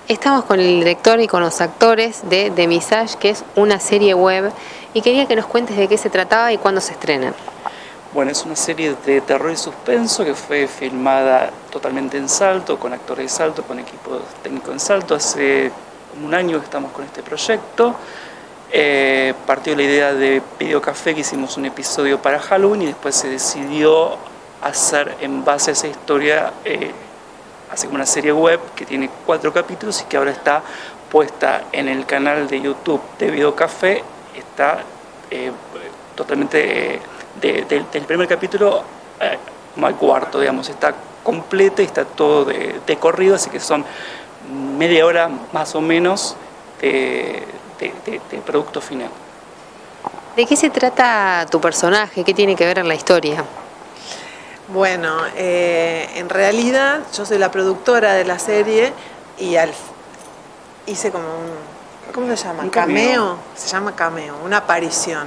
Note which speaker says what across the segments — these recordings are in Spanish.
Speaker 1: Estamos con el director y con los actores de The Visage, que es una serie web, y quería que nos cuentes de qué se trataba y cuándo se estrena.
Speaker 2: Bueno, es una serie de terror y suspenso que fue filmada totalmente en Salto, con actores de Salto, con equipo técnico en Salto. Hace como un año que estamos con este proyecto. Partió la idea de Video Café, que hicimos un episodio para Halloween, y después se decidió hacer en base a esa historia, hacer una serie web que tiene 4 capítulos y que ahora está puesta en el canal de YouTube de Video Café. Está totalmente... del primer capítulo al cuarto, digamos, está completa y está todo de corrido, así que son media hora más o menos de producto final.
Speaker 1: ¿De qué se trata tu personaje? ¿Qué tiene que ver en la historia?
Speaker 3: Bueno, en realidad yo soy la productora de la serie y hice como un... ¿Cómo se llama?
Speaker 2: Un
Speaker 3: cameo. Se llama cameo, una aparición.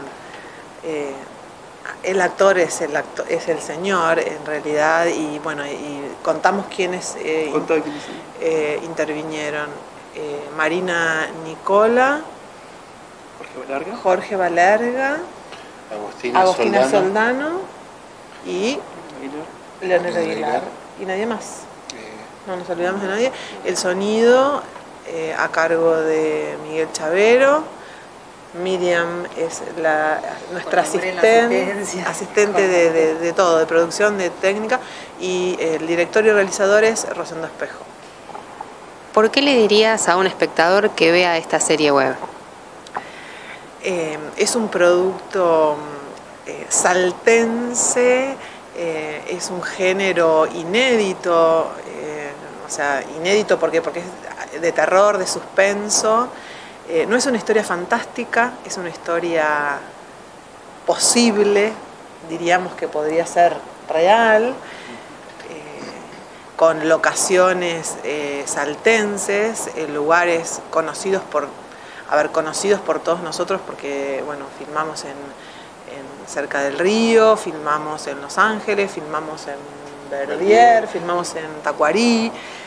Speaker 3: El actor es el señor, en realidad, y bueno, y contamos quiénes intervinieron. Marina Nicola, Jorge Balerga, Agostina Soldano y Leonel Aguilar. Y nadie más. No nos olvidamos de nadie. El sonido a cargo de Miguel Chavero. Miriam es nuestra asistente de todo, de producción, de técnica, y el director y realizador es Rosendo Espejo.
Speaker 1: ¿Por qué le dirías a un espectador que vea esta serie web?
Speaker 3: Es un producto saltense, es un género inédito, o sea, inédito porque es de terror, de suspenso. No es una historia fantástica, es una historia posible, diríamos que podría ser real, con locaciones saltenses, lugares conocidos por todos nosotros, porque bueno, filmamos cerca del río, filmamos en Los Ángeles, filmamos en Verdier, filmamos en Tacuarí.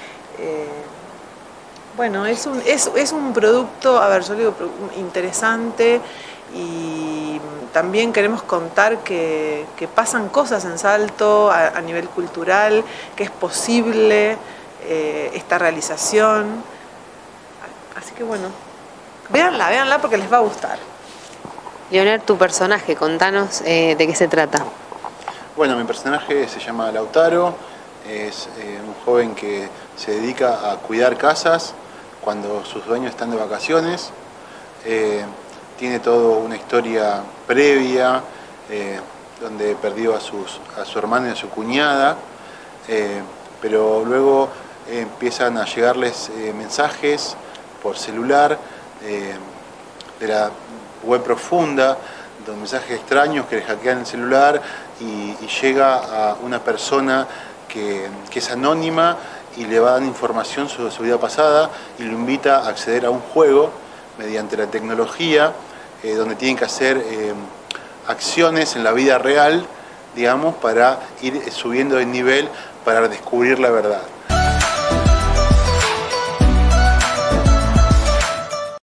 Speaker 3: Bueno, es un producto, a ver, yo digo, interesante, y también queremos contar que pasan cosas en Salto a nivel cultural, que es posible esta realización. Así que bueno, véanla porque les va a gustar.
Speaker 1: Leonel, tu personaje, contanos de qué se trata.
Speaker 4: Bueno, mi personaje se llama Lautaro, es un joven que se dedica a cuidar casas cuando sus dueños están de vacaciones. Tiene toda una historia previa, donde perdió a su hermana y a su cuñada, pero luego empiezan a llegarles mensajes por celular de la web profunda, mensajes extraños que le hackean el celular, y llega a una persona que es anónima y le va dando información sobre su vida pasada y lo invita a acceder a un juego mediante la tecnología, donde tienen que hacer acciones en la vida real, digamos, para ir subiendo de nivel para descubrir la verdad.